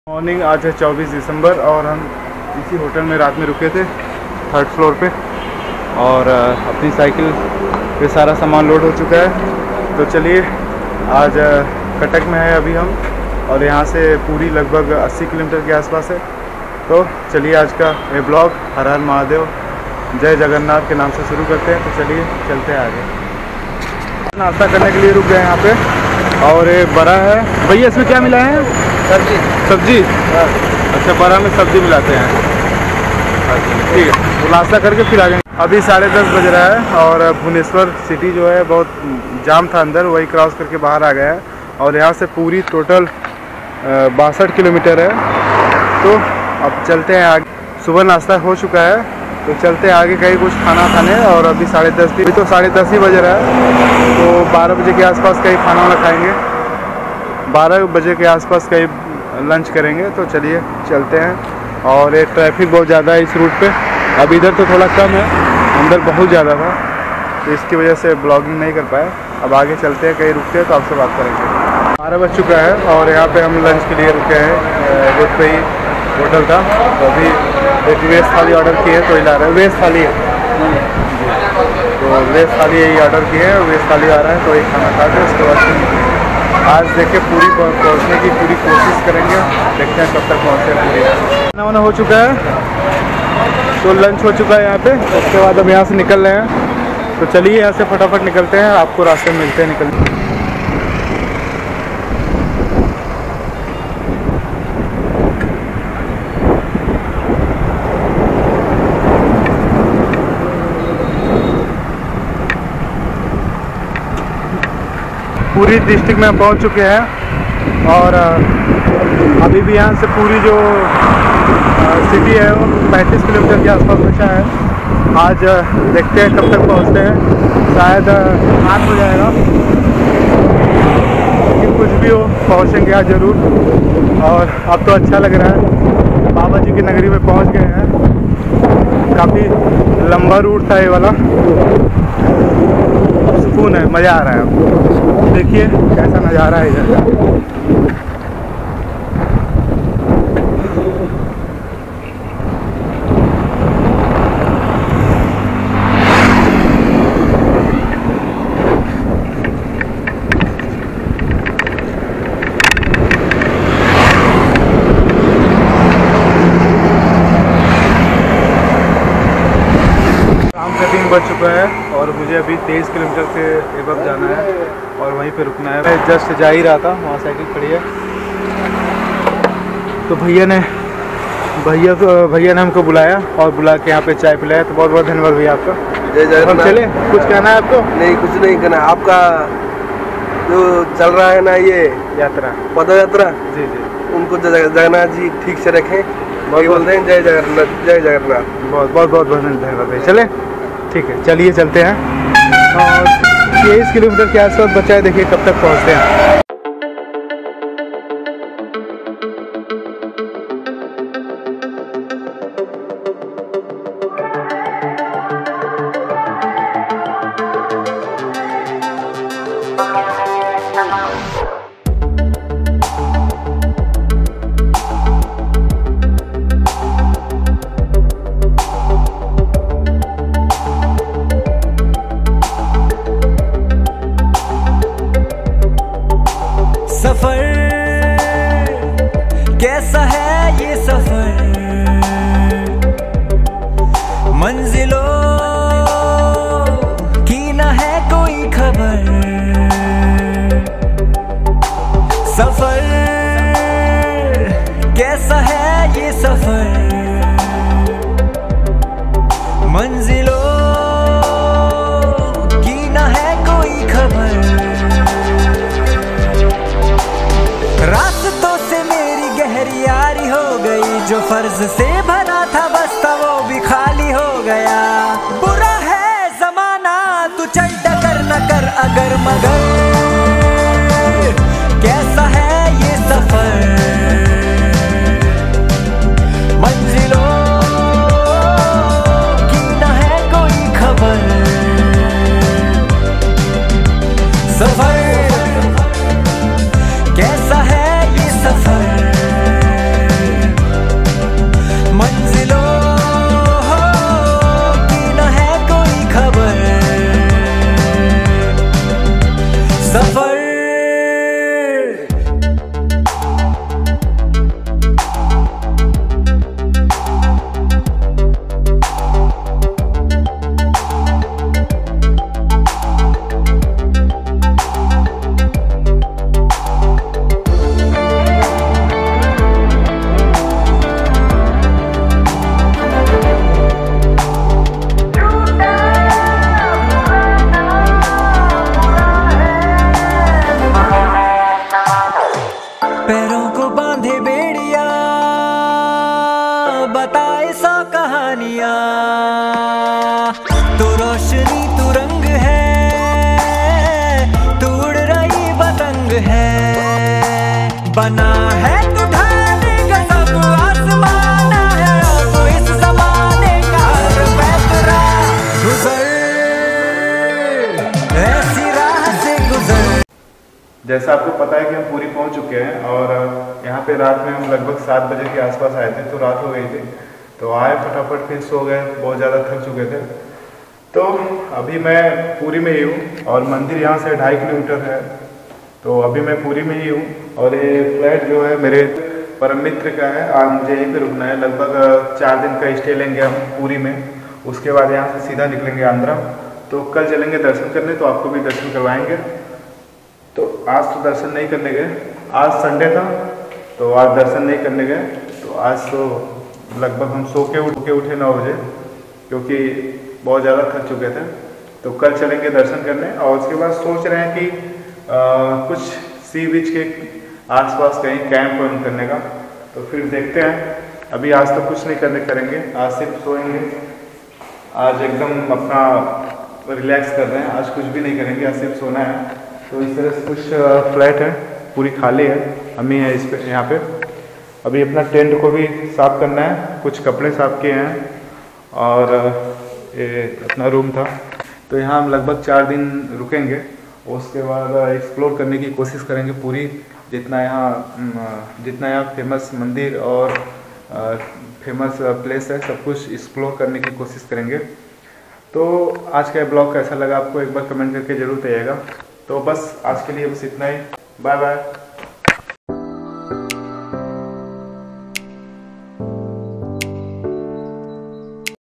Morning आज है 24 दिसंबर और हम इसी होटल में रात में रुके थे 3rd फ्लोर पे और अपनी साइकिल पे सारा सामान लोड हो चुका है। तो चलिए आज कटक में है अभी हम और यहाँ से पूरी लगभग 80 किलोमीटर के आसपास है। तो चलिए आज का ये ब्लॉग हर हर महादेव जय जगन्नाथ के नाम से शुरू करते हैं। तो चलिए चलते हैं आगे। नाश्ता करने के लिए रुक गए यहाँ पे और ये बड़ा है। भैया इसमें क्या मिला है? सब्जी। अच्छा, बड़ा में सब्जी मिलाते हैं। अच्छा ठीक है, तो नाश्ता करके फिर आ गए। अभी 10:30 बज रहा है और भुवनेश्वर सिटी जो है बहुत जाम था अंदर, वही क्रॉस करके बाहर आ गया है और यहाँ से पूरी टोटल 62 किलोमीटर है। तो अब चलते हैं आगे। सुबह नाश्ता हो चुका है तो चलते हैं आगे कहीं कुछ खाना खाने। और अभी 10:30 भी तो 10:30 ही बज रहा है, तो 12 बजे के आसपास कहीं खाना वाना खाएँगे, 12 बजे के आसपास कहीं लंच करेंगे। तो चलिए चलते हैं। और ये ट्रैफिक बहुत ज़्यादा है इस रूट पे, अब इधर तो थोड़ा कम है, अंदर बहुत ज़्यादा था तो इसकी वजह से ब्लॉगिंग नहीं कर पाए। अब आगे चलते हैं, कहीं रुकते हैं तो आपसे बात करेंगे। 12 बज चुका है और यहाँ पे हम लंच के लिए रुके हैं। रोड पे ही होटल था तो अभी एक वेज थाली ऑर्डर की है तो ही ला रहे हैं। वेज थाली है तो वेज थाली यही ऑर्डर की है, वेज थाली आ रहा है तो यही खाना खा के उसके बाद आज देखिए पूरी पहुंचने की पूरी कोशिश करेंगे। देखते हैं कब तक पहुंचे। पूरी खाना वाना हो चुका है तो लंच हो चुका है यहाँ पे। उसके बाद अब यहाँ से निकल रहे हैं। तो चलिए यहाँ से फटाफट निकलते हैं, आपको रास्ते में मिलते हैं निकलते। पूरी डिस्ट्रिक्ट में पहुंच चुके हैं और अभी भी यहाँ से पूरी जो सिटी है वो 35 किलोमीटर के आसपास बचा है। आज देखते हैं कब तक पहुँचते हैं, शायद 8 हो जाएगा, लेकिन कुछ भी हो पहुँचेंगे आज ज़रूर। और अब तो अच्छा लग रहा है, बाबा जी की नगरी में पहुँच गए हैं। काफ़ी लंबा रूट था ये वाला, सुकून है, मज़ा आ रहा है। अब देखिए कैसा नज़ारा है इधर। शाम का 3 बज चुका है और मुझे अभी 23 किलोमीटर से एबव जाना है और वहीं पे रुकना है। मैं जस्ट जा ही रहा था, वहाँ साइकिल खड़ी है तो भैया ने हमको बुलाया और बुला के यहाँ पे चाय पिलाया। तो बहुत बहुत धन्यवाद भैया आपका। जय जगन्नाथ। चले, कुछ कहना है आपको? नहीं, कुछ नहीं कहना। आपका जो चल रहा है ना ये यात्रा, पद यात्रा, जी जी, उनको जगन्नाथ जी ठीक से रखें। बहुत बोलते हैं जय जगन्नाथ, जय जगन्नाथ। बहुत धन्यवाद भाई। चले ठीक है, चलिए चलते हैं। और 23 किलोमीटर के आसपास बचा है, देखिए कब तक पहुँचते हैं। सफर कैसा है ये सफर, मंजिलों की न है कोई खबर। सफर कैसा है ये सफर, मंजिलों की न है कोई खबर। रास्तों से मेरी गहरी यारी हो गई, जो फर्ज से भरा था बस्ता वो भी खाली हो गया। बुरा है जमाना तू चल डगर न कर अगर मगर, कैसा है ये सफर, मंजिलों की न है कोई खबर। सफर कैसा है ये सफर, बताए 100 कहानियां। तू रोशनी तू रंग है, तू उड़ रही पतंग है, बना है तू ढाने का सब आसमान है, तू इस जमाने का हर पैतरा। गुजर ऐसी राह से गुजर। जैसा आपको पता है कि हम पूरी पहुंच चुके हैं और यहाँ पे रात में हम लगभग 7 बजे के आसपास आए थे, तो रात हो गई थी, तो आए फटाफट फिर सो गए, बहुत ज़्यादा थक चुके थे। तो अभी मैं पूरी में ही हूँ और मंदिर यहाँ से 2.5 किलोमीटर है, तो अभी मैं पूरी में ही हूँ। और ये फ्लैट जो है मेरे परम मित्र का है, आज मुझे यहीं पे रुकना है। लगभग 4 दिन का स्टे लेंगे हम पूरी में, उसके बाद यहाँ से सीधा निकलेंगे आंध्रा। तो कल चलेंगे दर्शन करने, तो आपको भी दर्शन करवाएंगे। तो आज तो दर्शन नहीं करने गए, आज संडे था तो आज दर्शन नहीं करने गए। तो आज तो लगभग हम सो के उठे 9 बजे, क्योंकि बहुत ज़्यादा थक चुके थे। तो कल चलेंगे दर्शन करने और उसके बाद सोच रहे हैं कि कुछ सी बीच के आसपास कहीं कैंप वैम्प करने का, तो फिर देखते हैं। अभी आज तो कुछ नहीं करेंगे, आज सिर्फ सोएंगे। आज एकदम अपना रिलैक्स कर रहे हैं, आज कुछ भी नहीं करेंगे, आज सिर्फ सोना है। तो इस तरह से कुछ फ्लैट है, पूरी खाली है, हम ही है इस पे यहाँ पे। अभी अपना टेंट को भी साफ़ करना है, कुछ कपड़े साफ़ किए हैं और ये अपना रूम था। तो यहाँ हम लगभग 4 दिन रुकेंगे, उसके बाद एक्सप्लोर करने की कोशिश करेंगे पूरी, जितना यहाँ फेमस मंदिर और फेमस प्लेस है सब कुछ एक्सप्लोर करने की कोशिश करेंगे। तो आज का ब्लॉग कैसा लगा आपको एक बार कमेंट करके ज़रूर बताइएगा। तो बस आज के लिए बस इतना ही, बाय बाय।